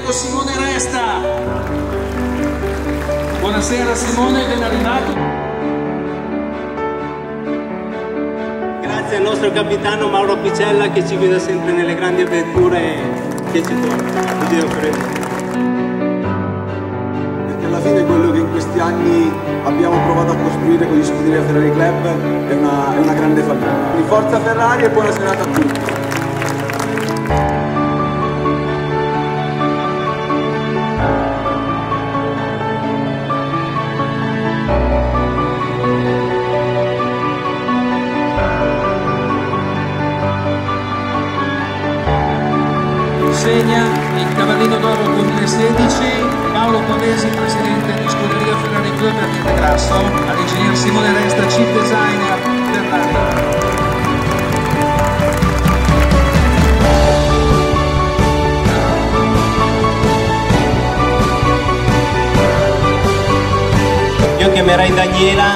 prego Simone Resta. Buonasera Simone, ben arrivato. Grazie al nostro capitano Mauro Picella che ci guida sempre nelle grandi avventure che ci porta. Perché alla fine quello che in questi anni abbiamo provato a costruire con gli Scuderia Ferrari Club è una grande famiglia. Quindi forza Ferrari e buona serata a tutti. Segna il Cavallino d'Oro 2016, Paolo Pavesi, presidente di Scuderia Ferrari Club a Vitegrasso, all'ingegner Simone Resta, chief designer Ferrari. Io chiamerei Daniela,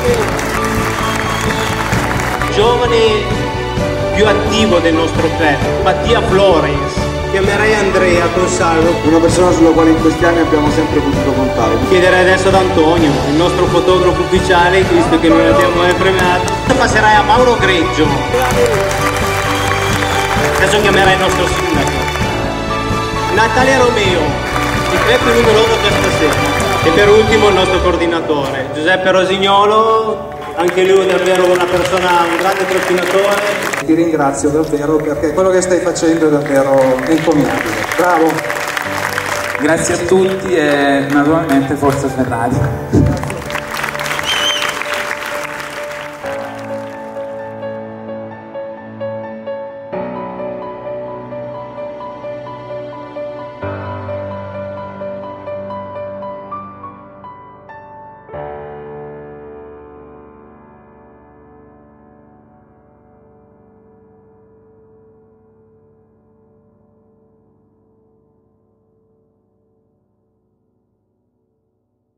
giovane più attivo del nostro club, Mattia Flores. Chiamerei Andrea Consalvo, Una persona sulla quale in questi anni abbiamo sempre potuto contare. chiederei adesso ad Antonio, il nostro fotografo ufficiale, visto che non l'abbiamo mai premiato. Passerei a Mauro Greggio. Adesso chiamerei il nostro sindaco. Natalia Romeo, il club più numeroso questa sera. E per ultimo il nostro coordinatore, Giuseppe Rosignolo, anche lui davvero una persona, un grande trascinatore. Ti ringrazio davvero perché quello che stai facendo è davvero encomiabile. Bravo! Grazie a tutti e naturalmente forza Ferrari.